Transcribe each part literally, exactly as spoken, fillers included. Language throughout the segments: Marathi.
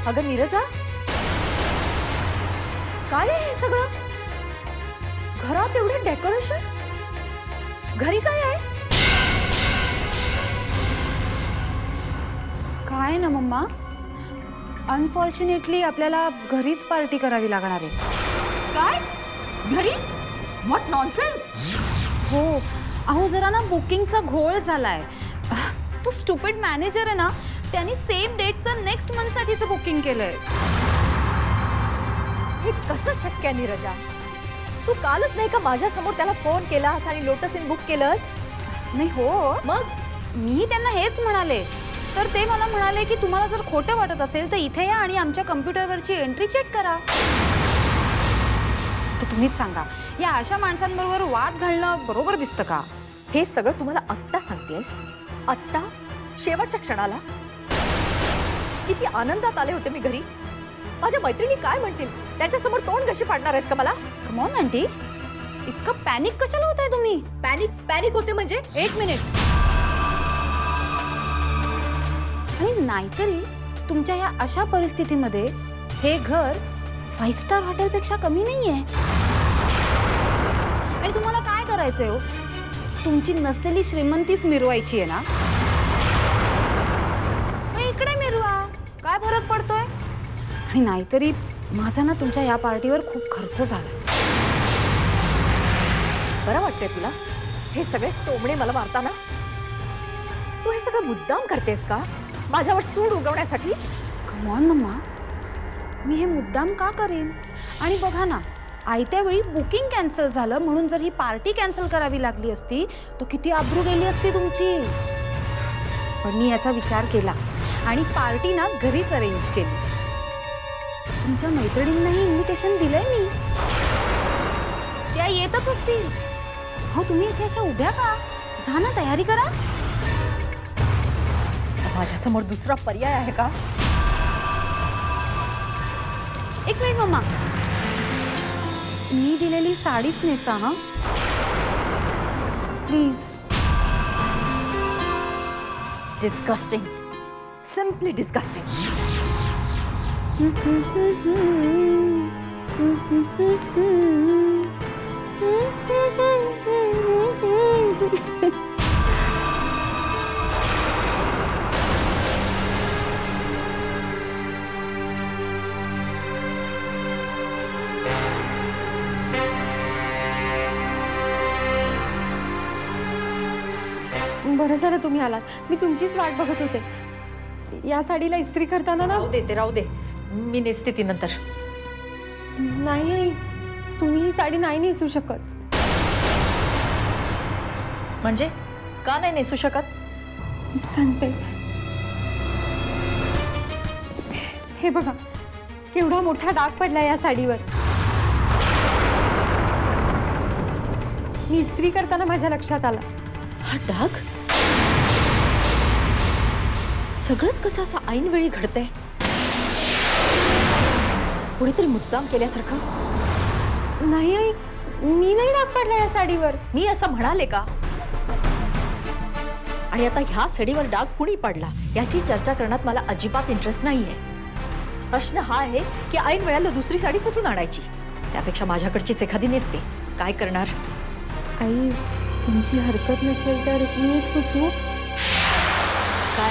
अगं नीरजा, काय आहे हे सगळं? घरात एवढं डेकोरेशन, घरी काय आहे? काय ना मम्मा, अनफॉर्च्युनेटली आपल्याला घरीच पार्टी करावी लागणार आहे. काय? घरी? What nonsense. हो अहो, जरा ना बुकिंगचा घोळ झालाय. तो स्टुपिड मॅनेजर आहे ना, त्यांनी सेम डेटचं नेक्स्ट मंथ साठीचं बुकिंग केलंय. हे कसं शक्य आहे नीरजा? तू कालच नाही का माझ्या समोर त्याला फोन केलास आणि लोटस इन बुक केलंस? नाही हो, मग मी त्यांना हेच म्हणाले, तर ते मला म्हणाले की तुम्हाला जर खोटं वाटत असेल तर इथे या आणि आमच्या कम्प्युटरवरची एंट्री चेक करा. तर तुम्हीच सांगा, या अशा माणसांबरोबर वाद घालणं बरोबर दिसतं का? हे सगळं तुम्हाला आत्ता सांगतेस? आत्ता? शेवटच्या क्षणाला? किती आनंदात आले होते मी घरी. माझ्या मैत्रिणी काय म्हणतील त्यांच्या समोर तोंड कशी पाडणार आहेस का मला? कम ऑन आंटी, इतकं पॅनिक कशाला होताय तुम्ही? पॅनिक पॅनिक होते म्हणजे? एक मिनिट. आणि नाहीतरी तुमच्या या अशा परिस्थितीमध्ये हे घर फाईव्ह स्टार हॉटेलपेक्षा कमी नाहीये. आणि तुम्हाला काय करायचंय हो? तुमची नसलेली श्रीमंतीच मिरवायची आहे ना? मग इकडे मिरवा, काय फरक पडतोय? आणि नाहीतरी माझा ना तुमच्या या पार्टीवर खूप खर्च झाला. बरं वाटतंय तुला हे सगळे टोमणे मला मारताना? तू हे सगळं मुद्दाम करतेस का माझ्यावर सूड उगवण्यासाठी? कम ऑन मम्मा, मी हे मुद्दाम का करेन? आणि बघा ना, आयत्या वेळी बुकिंग कॅन्सल झालं म्हणून जर ही पार्टी कॅन्सल करावी लागली असती तर किती आबरू गेली असती तुमची. पण मी याचा विचार केला आणि पार्टी ना घरीच अरेंज केली. तुमच्या मैत्रिणींनाही इन्व्हिटेशन दिलंय मी, त्या येतच असतील. हो तुम्ही इथे अशा उभ्या का? जा ना, तयारी करा. माझ्या समोर दुसरा पर्याय आहे का? एक मिनिट मम्मा, मी दिलेली साडीच नेसा हा प्लीज. Disgusting, simply disgusting. बरं झालं तुम्ही आलात, मी तुमचीच वाट बघत होते. या साडीला इस्त्री करताना ना. राहू दे ते राहू दे, मी नेसते ती नंतर. नाही, तुम्ही ही साडी नाही नेसू शकत. म्हणजे का नाही नेसू शकत? सांगते. हे बघा, केवढा मोठा डाग पडला या साडीवर. मी इस्त्री करताना माझ्या लक्षात आला. हा डाग सगळंच कसं असं ऐन वेळी घडतंय? कोणीतरी मुद्दाम केल्यासारखं. नाही आई, मी नाही डाग पडला या साडीवर. मी असं म्हणाले का? आणि आता ह्या साडीवर डाग कुणी पडला याची चर्चा करण्यात मला अजिबात इंटरेस्ट नाहीये. प्रश्न हा आहे की ऐन वेळेला दुसरी साडी कुठून आणायची? त्यापेक्षा माझ्याकडचीच एखादी नेसते. काय करणार? आई, तुमची हरकत नसेल तर मी एक सुचवू? काय?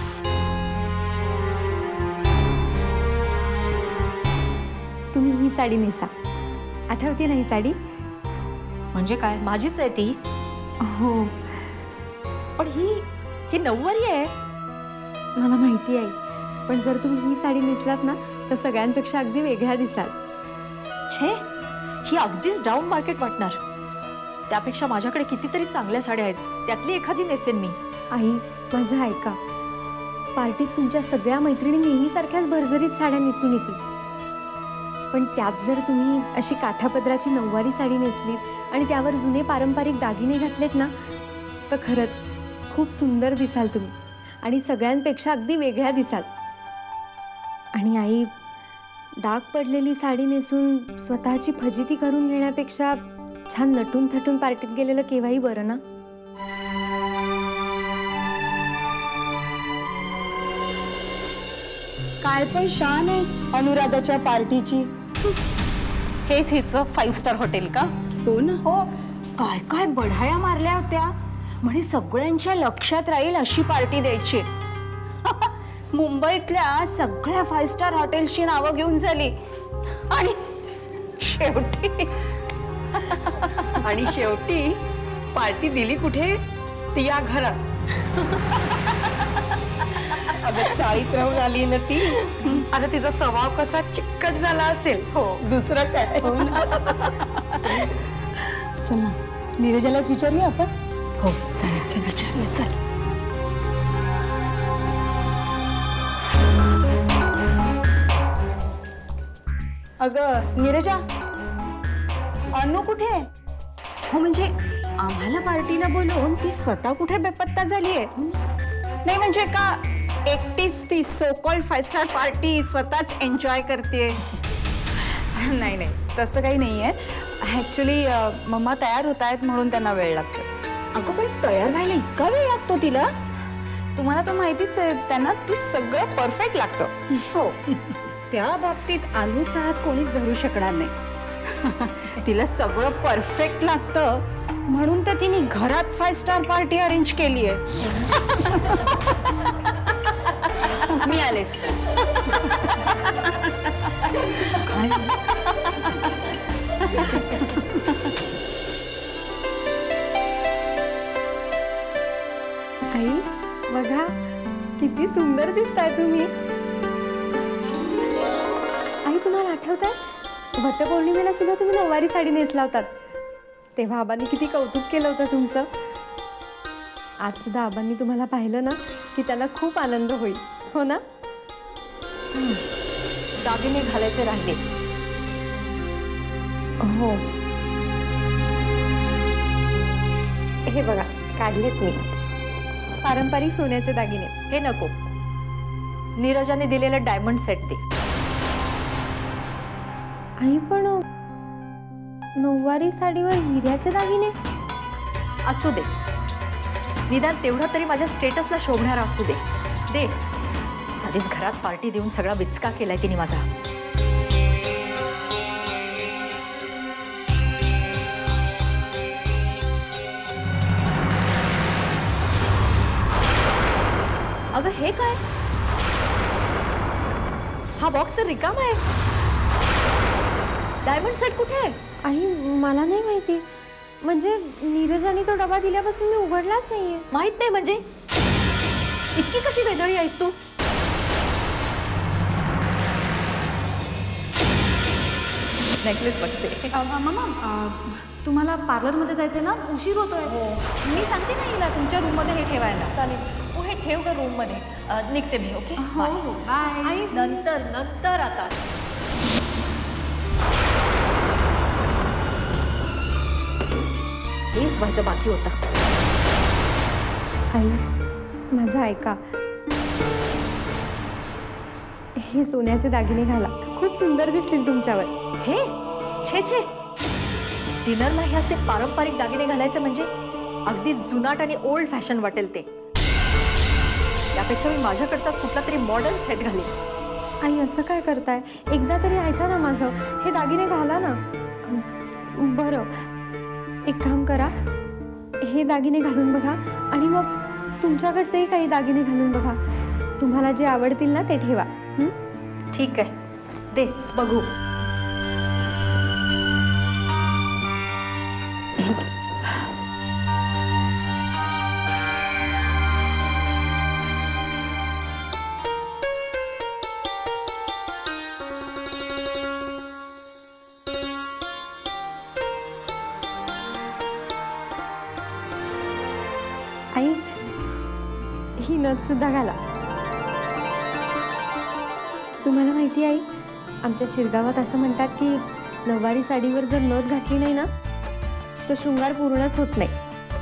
तुम्ही ही साडी नेसा. आठवते ना ही साडी? म्हणजे काय, माझीच आहे ती? हो. पण ही ही नऊवारी आहे. मला माहिती आहे, पण जर तुम्ही ही साडी नेसलात ना तर सगळ्यांपेक्षा अगदी वेगळ्या दिसाल. छे, ही अगदीच डाऊन मार्केट वाटणार. त्यापेक्षा माझ्याकडे कितीतरी चांगल्या साड्या आहेत, त्यातली एखादी नेसेन मी. आई, माझं ऐका. पार्टीत तुमच्या सगळ्या मैत्रिणी नेहमीसारख्याच भरभरीत साड्या नेसून येतील. पण त्यात जर तुम्ही अशी काठापदराची नऊवारी साडी नेसलीत आणि त्यावर जुने पारंपरिक दागिने घातलेत ना तर खरंच खूप सुंदर दिसाल तुम्ही आणि सगळ्यांपेक्षा अगदी वेगळ्या दिसाल. आणि आई, डाग पडलेली साडी नेसून स्वतःची फजिती करून घेण्यापेक्षा छान नटून थटून पार्टीत गेलेलं केव्हाही बरं ना. काय पण शान आहे अनुराधाच्या पार्टीची. हेच हिचं फाईव्ह स्टार हॉटेल का? हो ना. हो, काय काय बढाया मारल्या होत्या म्हणे सगळ्यांच्या लक्षात राहील अशी पार्टी द्यायची. मुंबईतल्या सगळ्या फाईव्ह स्टार हॉटेल्सची नावं घेऊन झाली आणि शेवटी आणि शेवटी पार्टी दिली कुठे? ती या घरात. अगं चाळीत राहून आली ना ती. आता तिचा स्वभाव कसा चिकट झाला असेल. हो दुसरं काय. चल ना नीरजालाच विचारूया आपण. हो चालेल चल विचारूया चल. अगं नीरजा, अनु कुठे आहे? हो म्हणजे आम्हाला पार्टीला बोलवून ती स्वतः कुठे बेपत्ता झालीये? नाही म्हणजे का एकटीच ती so called five star party स्वतःच एन्जॉय करते? नाही नाही तसं काही नाहीये. ऍक्च्युली मम्मा तयार होत आहेत म्हणून त्यांना वेळ लागतो. अगं पण तयार व्हायला इतका वेळ लागतो तिला? तुम्हाला तर माहितीच आहे त्यांना ती सगळं परफेक्ट लागतं. हो. त्या बाबतीत अनुचा हात कोणीच धरू शकणार नाही. तिला सगळं परफेक्ट लागतं म्हणून तर तिने घरात फाईव्ह स्टार पार्टी अरेंज केली आहे. मी आलेच. आई बघा किती सुंदर दिसताय तुम्ही. आई तुम्हाला आठवतंय वटपौर्णिमेला सुद्धा तुम्ही नऊवारी साडी नेसला होतात तेव्हा आबांनी किती कौतुक केलं होतं तुमचं. आज सुद्धा आबांनी तुम्हाला पाहिलं ना की त्यांना खूप आनंद होईल. हो ना? दागिने घालायचे राहिले. हो हे बघा काढलेत मी पारंपरिक सोन्याचे दागिने. हे नको, नीरजाने दिलेलं डायमंड सेट दे. आई पण नऊवारी साडीवर हिऱ्याचे दागिने असू दे, निदान तेवढं तरी माझ्या स्टेटसला शोभणारा असू दे. दे. आधीच घरात पार्टी देऊन सगळा विचका केलाय तिने माझा. अगं हे काय? हा बॉक्स तर रिकामा आहे. डायमंड सेट कुठे आहे? आई मला नाही माहिती. म्हणजे नीरजाने तो डबा दिल्यापासून मी उघडलाच नाहीये. माहित नाही म्हणजे? इतकी कशी वेदळी आहेस तू? नेकलेस बघते. मामा तुम्हाला पार्लरमध्ये जायचंय ना? उशीर होतोय. मी सांगते ना हिला तुमच्या रूममध्ये हे ठेवायला. चालेल, तू हे ठेव का रूम मध्ये. अं, निघते मी. ओके हो हो बाय. आई नंतर नंतर आता. हेच व्हायचं बाकी होता. आई माझं ऐका, हे सोन्याचे दागिने घाला, खूप सुंदर दिसतील तुमच्यावर. हे छे छे, डिनरला हे असे पारंपरिक दागिने घालायचे म्हणजे अगदी जुनाट आणि ओल्ड फॅशन वाटेल ते. त्यापेक्षा मी माझ्याकडचाच कुठला तरी मॉडर्न सेट घालेन. आई असं काय करताय? एकदा तरी ऐका ना माझं. हे दागिने घाला ना. बरं एक काम करा, हे दागिने घालून बघा आणि मग तुमच्याकडचेही काही दागिने घालून बघा. तुम्हाला जे आवडतील ना ते ठेवा. ठीक आहे, दे बघू. आई ही नथ सुद्धा घाला. तुम्हाला माहिती आई, आमच्या शिरगावात असं म्हणतात की नऊवारी साडीवर जर नथ घातली नाही ना तो शृंगार पूर्णच होत नाही.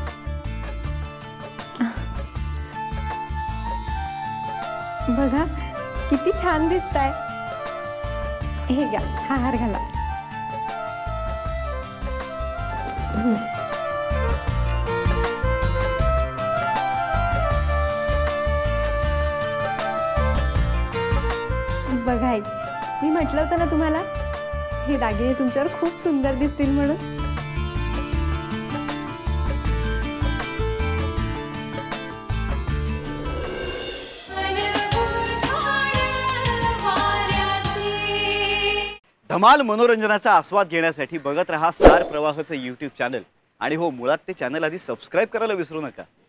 बघा किती छान दिसताय. हे घ्या, हा हार घाला. बघा आई, मी म्हटलं होतं ना तुम्हाला हे दागिने तुमच्यावर खूप सुंदर दिसतील म्हणून. धमाल मनोरंजनाचा आस्वाद घेण्यासाठी बघत रहा स्टार प्रवाहचं यूट्यूब चॅनल. आणि हो, मुळात ते चॅनल आधी सबस्क्राईब करायला विसरू नका.